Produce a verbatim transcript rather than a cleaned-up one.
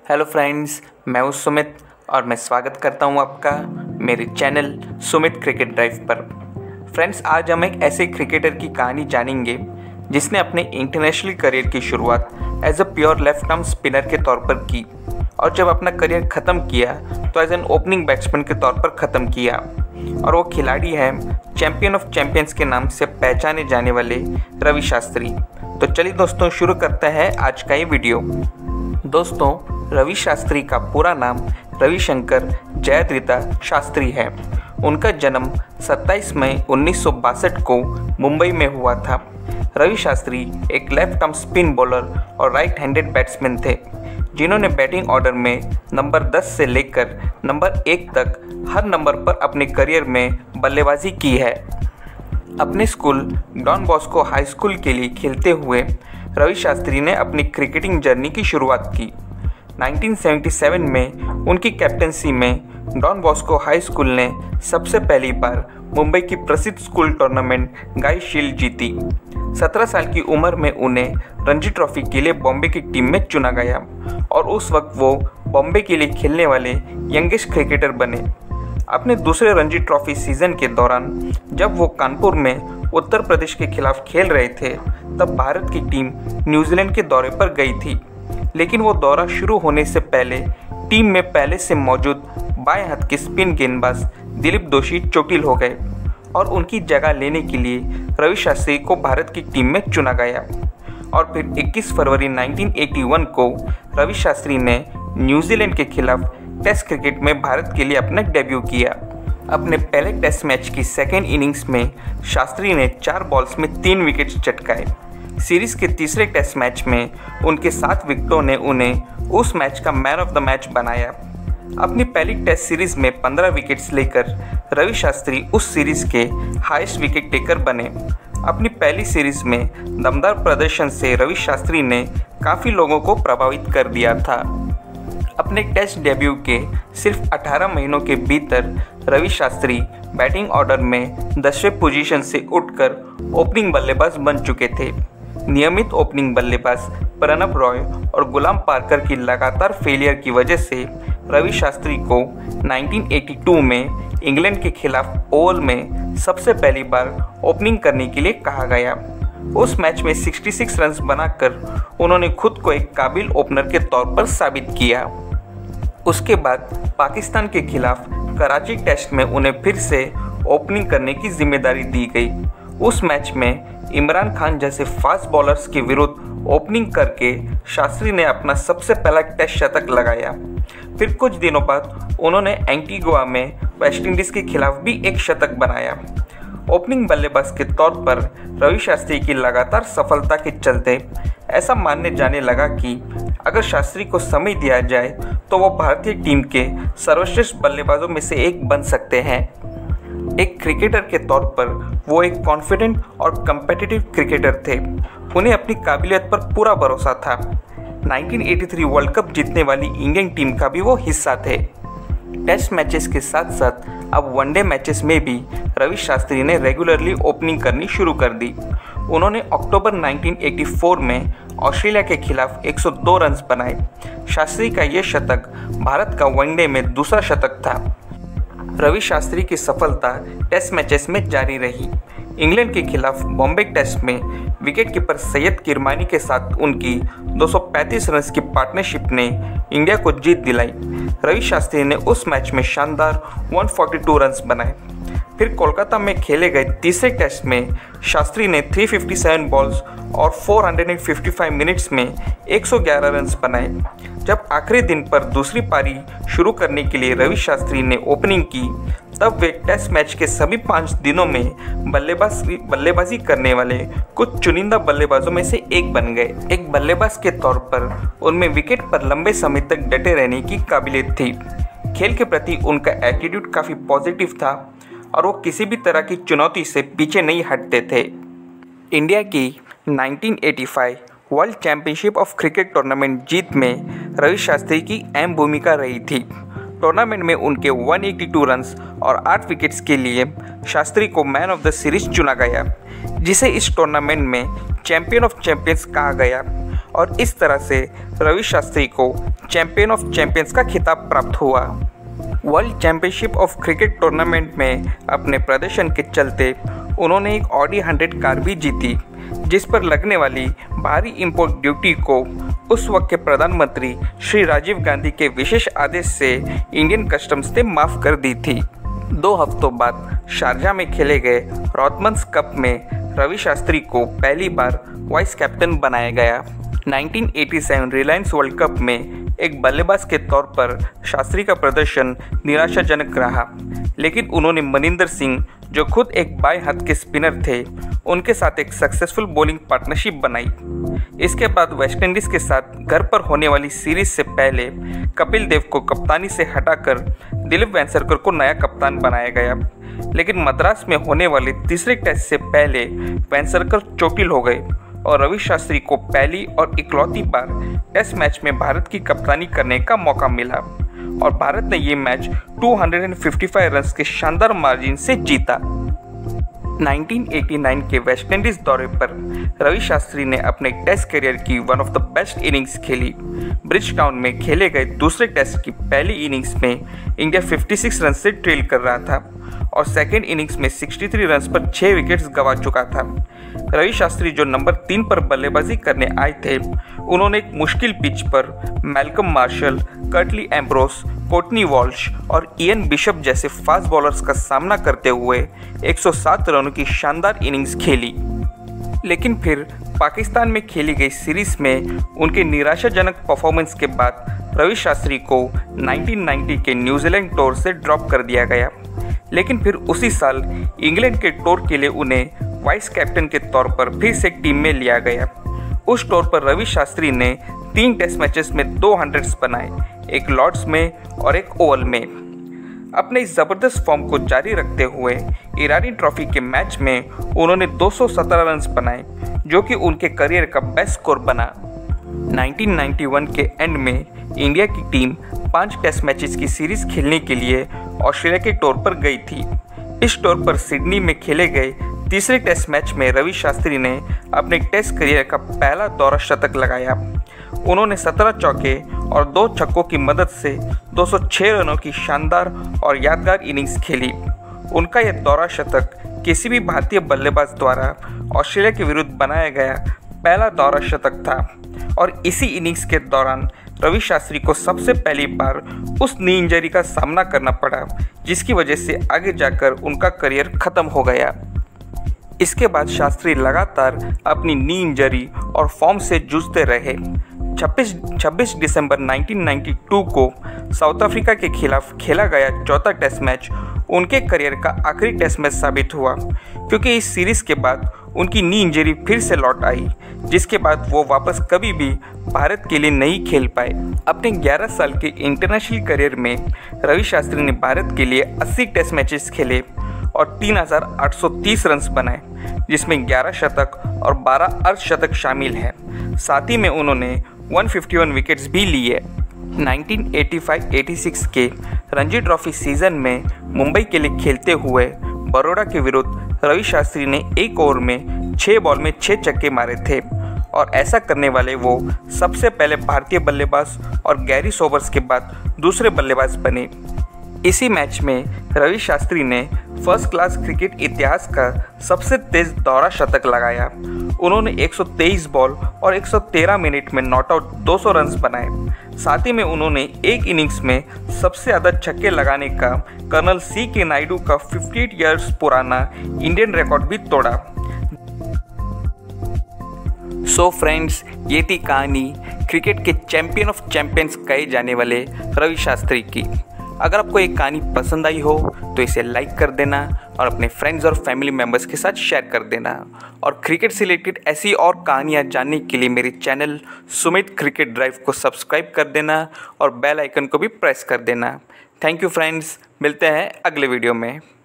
Hello friends, मैं हूं सुमित और मैं स्वागत करता हूं आपका मेरे चैनल सुमित क्रिकेट ड्राइव पर। फ्रेंड्स, आज हम एक ऐसे क्रिकेटर की कहानी जानेंगे जिसने अपने इंटरनेशनल करियर की शुरुआत as a pure left arm spinner के तौर पर की और जब अपना करियर ख़त्म किया तो एज एन ओपनिंग बैट्समैन के तौर पर ख़त्म किया। और वो खिलाड़ी है चैम्पियन ऑफ चैंपियंस के नाम से पहचाने जाने वाले रवि शास्त्री। तो चलिए दोस्तों, शुरू करते हैं आज का ये वीडियो। दोस्तों, रवि शास्त्री का पूरा नाम रविशंकर जयद्रथा शास्त्री है। उनका जन्म सत्ताईस मई उन्नीस सौ बासठ को मुंबई में हुआ था। रवि शास्त्री एक लेफ्ट आर्म स्पिन बॉलर और राइट हैंडेड बैट्समैन थे, जिन्होंने बैटिंग ऑर्डर में नंबर दस से लेकर नंबर एक तक हर नंबर पर अपने करियर में बल्लेबाजी की है। अपने school Don Bosco high school के लिए खेलते हुए रवि शास्त्री ने अपनी क्रिकेटिंग जर्नी की शुरुआत की। उन्नीस सौ सतहत्तर में उनकी कैप्टनसी में डॉन बॉस्को हाई स्कूल ने सबसे पहली बार मुंबई की प्रसिद्ध स्कूल टूर्नामेंट गाई शील्ड जीती। सत्रह साल की उम्र में उन्हें रणजी ट्रॉफी के लिए बॉम्बे की टीम में चुना गया और उस वक्त वो बॉम्बे के लिए खेलने वाले यंगेस्ट क्रिकेटर बने। अपने दूसरे रणजी ट्रॉफी सीजन के दौरान जब वो कानपुर में उत्तर प्रदेश के खिलाफ खेल रहे थे, तब भारत की टीम न्यूजीलैंड के दौरे पर गई थी, लेकिन वो दौरा शुरू होने से पहले टीम में पहले से मौजूद बाएं हाथ के स्पिन गेंदबाज दिलीप दोषी चोटिल हो गए और उनकी जगह लेने के लिए रवि शास्त्री को भारत की टीम में चुना गया। और फिर इक्कीस फरवरी उन्नीस सौ इक्यासी को रवि शास्त्री ने न्यूजीलैंड के खिलाफ टेस्ट क्रिकेट में भारत के लिए अपना डेब्यू किया। अपने पहले टेस्ट मैच की सेकेंड इनिंग्स में शास्त्री ने चार बॉल्स में तीन विकेट्स चटकाए। सीरीज के तीसरे टेस्ट मैच में उनके सात विकेटों ने उन्हें उस मैच का मैन ऑफ द मैच बनाया। अपनी पहली टेस्ट सीरीज में पंद्रह विकेट्स लेकर रवि शास्त्री उस सीरीज के हाईएस्ट विकेट टेकर बने। अपनी पहली सीरीज में दमदार प्रदर्शन से रवि शास्त्री ने काफ़ी लोगों को प्रभावित कर दिया था। अपने टेस्ट डेब्यू के सिर्फ अठारह महीनों के भीतर रवि शास्त्री बैटिंग ऑर्डर में दसवें पोजीशन से उठकर ओपनिंग बल्लेबाज बन चुके थे। नियमित ओपनिंग बल्लेबाज प्रणब रॉय और गुलाम पार्कर की लगातार फेलियर की वजह से रवि शास्त्री को उन्नीस सौ बयासी में इंग्लैंड के खिलाफ ओवल में सबसे पहली बार ओपनिंग करने के लिए कहा गया। उस मैच में छियासठ रन बनाकर उन्होंने खुद को एक काबिल ओपनर के तौर पर साबित किया। उसके बाद पाकिस्तान के खिलाफ कराची टेस्ट में उन्हें फिर से ओपनिंग करने की जिम्मेदारी दी गई। उस मैच में इमरान खान जैसे फास्ट बॉलर्स के विरुद्ध ओपनिंग करके शास्त्री ने अपना सबसे पहला टेस्ट शतक लगाया। फिर कुछ दिनों बाद उन्होंने एंटीगुआ में वेस्टइंडीज़ के खिलाफ भी एक शतक बनाया। ओपनिंग बल्लेबाज के तौर पर रवि शास्त्री की लगातार सफलता के चलते ऐसा मानने जाने लगा कि अगर शास्त्री को समय दिया जाए तो वो भारतीय टीम के सर्वश्रेष्ठ बल्लेबाजों में से एक बन सकते हैं। एक क्रिकेटर के तौर पर वो एक कॉन्फिडेंट और कम्पिटिटिव क्रिकेटर थे। उन्हें अपनी काबिलियत पर पूरा भरोसा था। उन्नीस सौ तिरासी वर्ल्ड कप जीतने वाली इंडियन टीम का भी वो हिस्सा थे। टेस्ट मैचेस के साथ साथ अब वनडे मैचेस में भी रवि शास्त्री ने रेगुलरली ओपनिंग करनी शुरू कर दी। उन्होंने अक्टूबर उन्नीस सौ चौरासी में ऑस्ट्रेलिया के खिलाफ एक सौ दो रन बनाए। शास्त्री का ये शतक भारत का वनडे में दूसरा शतक था। रवि शास्त्री की सफलता टेस्ट मैचेस में जारी रही। इंग्लैंड के खिलाफ बॉम्बे टेस्ट में विकेटकीपर सैयद किरमानी के साथ उनकी दो सौ पैंतीस रन की पार्टनरशिप ने इंडिया को जीत दिलाई। रवि शास्त्री ने उस मैच में शानदार एक सौ बयालीस रन बनाए। फिर कोलकाता में खेले गए तीसरे टेस्ट में शास्त्री ने तीन सौ सत्तावन बॉल्स और चार सौ पचपन मिनट्स में एक सौ ग्यारह रन बनाए। जब आखिरी दिन पर दूसरी पारी शुरू करने के लिए रवि शास्त्री ने ओपनिंग की, तब वे टेस्ट मैच के सभी पाँच दिनों में बल्लेबाजी बल्लेबाजी करने वाले कुछ चुनिंदा बल्लेबाजों में से एक बन गए। एक बल्लेबाज के तौर पर उनमें विकेट पर लंबे समय तक डटे रहने की काबिलियत थी। खेल के प्रति उनका एटीट्यूड काफ़ी पॉजिटिव था और वो किसी भी तरह की चुनौती से पीछे नहीं हटते थे। इंडिया की उन्नीस सौ पचासी world championship of cricket tournament जीत में रवि शास्त्री की अहम भूमिका रही थी। टूर्नामेंट में उनके एक सौ बयासी रन और आठ विकेट्स के लिए शास्त्री को मैन ऑफ द सीरीज चुना गया, जिसे इस टूर्नामेंट में चैंपियन ऑफ चैंपियंस कहा गया। और इस तरह से रवि शास्त्री को चैंपियन ऑफ चैंपियंस का खिताब प्राप्त हुआ। World championship of cricket tournament में अपने प्रदर्शन के चलते उन्होंने एक ऑडी हंड्रेड कार भी जीती, जिस पर लगने वाली भारी इंपोर्ट ड्यूटी को उस वक्त के प्रधानमंत्री श्री राजीव गांधी के विशेष आदेश से इंडियन कस्टम्स ने माफ़ कर दी थी। दो हफ्तों बाद शारजाह में खेले गए रॉथमन्स कप में रवि शास्त्री को पहली बार वाइस कैप्टन बनाया गया। उन्नीस सौ सत्तासी रिलायंस वर्ल्ड कप में एक बल्लेबाज के तौर पर शास्त्री का प्रदर्शन निराशाजनक रहा, लेकिन उन्होंने मनिंदर सिंह, जो खुद एक बाएं हाथ के स्पिनर थे, उनके साथ एक सक्सेसफुल बॉलिंग पार्टनरशिप बनाई। इसके बाद वेस्टइंडीज के साथ घर पर होने वाली सीरीज से पहले कपिल देव को कप्तानी से हटाकर दिलीप वेंसरकर को नया कप्तान बनाया गया, लेकिन मद्रास में होने वाले तीसरे टेस्ट से पहले वेंसरकर चोटिल हो गए और रवि शास्त्री को पहली और इकलौती बार टेस्ट मैच में भारत की कप्तानी करने का मौका मिला और भारत ने ये मैच दो सौ पचपन रन्स के शानदार मार्जिन से जीता। उन्नीस सौ नवासी के वेस्टइंडीज दौरे पर रवि शास्त्री ने अपने टेस्ट करियर की one of the best innings खेली। ब्रिज टाउन में खेले गए दूसरे टेस्ट की पहली इनिंग्स में इंडिया छप्पन रन से ट्रेल कर रहा था और सेकेंड इनिंग्स में तिरसठ रन्स पर छह विकेट्स गंवा चुका था। रवि शास्त्री, जो नंबर तीन पर बल्लेबाजी करने आए थे, उन्होंने एक मुश्किल पिच पर Malcolm Marshall, Curtly Ambrose, Courtney Walsh और इयन बिशप जैसे फास्ट बॉलर्स का सामना करते हुए एक सौ सात रनों की शानदार इनिंग्स खेली। लेकिन फिर पाकिस्तान में खेली गई सीरीज में उनके निराशाजनक परफॉर्मेंस के बाद रवि शास्त्री को उन्नीस सौ नब्बे के न्यूजीलैंड टूर से ड्रॉप कर दिया गया, लेकिन फिर उसी साल इंग्लैंड के टूर के लिए उन्हें वाइस कैप्टन के तौर पर फिर से टीम में लिया गया। उस टूर पर रवि शास्त्री ने तीन टेस्ट मैचेस में दो हंड्रेड्स बनाए, एक लॉर्ड्स में और एक ओवल में। अपने इस ज़बरदस्त फॉर्म को जारी रखते हुए ईरानी ट्रॉफी के मैच में उन्होंने दो सौ सत्रह रन्स बनाए, जो कि उनके करियर का बेस्ट स्कोर बना। उन्नीस सौ इक्यानवे के एंड में इंडिया की टीम पांच टेस्ट मैचेस की सीरीज खेलने के लिए ऑस्ट्रेलिया के टूर पर गई थी। इस टूर पर सिडनी में खेले गए तीसरे टेस्ट मैच में रवि शास्त्री ने अपने टेस्ट करियर का पहला दोहरा शतक लगाया। उन्होंने सत्रह चौके और दो छक्कों की मदद से दो सौ छह रनों की शानदार और यादगार इनिंग्स खेली। उनका यह दोहरा शतक किसी भी भारतीय बल्लेबाज द्वारा ऑस्ट्रेलिया के विरुद्ध बनाया गया पहला दोहरा शतक था और इसी इनिंग्स के दौरान रवि शास्त्री को सबसे पहली बार उस नी इंजरी का सामना करना पड़ा, जिसकी वजह से आगे जाकर उनका करियर खत्म हो गया। इसके बाद शास्त्री लगातार अपनी नी इंजरी और फॉर्म से जूझते रहे। छब्बीस दिसंबर उन्नीस सौ बानवे को साउथ अफ्रीका के खिलाफ खेला गया चौथा टेस्ट मैच उनके करियर का आखिरी टेस्ट मैच साबित हुआ, क्योंकि इस सीरीज के बाद उनकी नी इंजरी फिर से लौट आई, जिसके बाद वो वापस कभी भी भारत के लिए नहीं खेल पाए। अपने ग्यारह साल के इंटरनेशनल करियर में रवि शास्त्री ने भारत के लिए अस्सी टेस्ट मैचेस खेले और तीन हज़ार आठ सौ तीस रन्स बनाए, जिसमें ग्यारह शतक और बारह अर्धशतक शामिल हैं। साथ ही में उन्होंने एक सौ इक्यावन विकेट्स भी लिए। उन्नीस सौ पचासी छियासी के रणजी ट्रॉफी सीजन में मुंबई के लिए खेलते हुए बड़ौदा के विरुद्ध रवि शास्त्री ने एक ओवर में छः बॉल में छः छक्के मारे थे और ऐसा करने वाले वो सबसे पहले भारतीय बल्लेबाज और गैरी सोबर्स के बाद दूसरे बल्लेबाज बने। इसी मैच में रवि शास्त्री ने फर्स्ट क्लास क्रिकेट इतिहास का सबसे तेज दोहरा शतक लगाया। उन्होंने एक सौ तेईस बॉल और एक सौ तेरह मिनट में नॉट आउट दो सौ रन्स बनाए। साथ ही में उन्होंने एक इनिंग्स में सबसे ज़्यादा छक्के लगाने का कर्नल सी के नायडू का अट्ठावन इयर्स पुराना इंडियन रिकॉर्ड भी तोड़ा। सो फ्रेंड्स, ये थी कहानी क्रिकेट के चैंपियन ऑफ चैंपियंस कहे जाने वाले रवि शास्त्री की। अगर आपको एक कहानी पसंद आई हो तो इसे लाइक कर देना और अपने फ्रेंड्स और फैमिली मेम्बर्स के साथ शेयर कर देना। और क्रिकेट से रिलेटेड ऐसी और कहानियाँ जानने के लिए मेरे चैनल सुमित क्रिकेट ड्राइव को सब्सक्राइब कर देना और बेल आइकन को भी प्रेस कर देना। थैंक यू फ्रेंड्स, मिलते हैं अगले वीडियो में।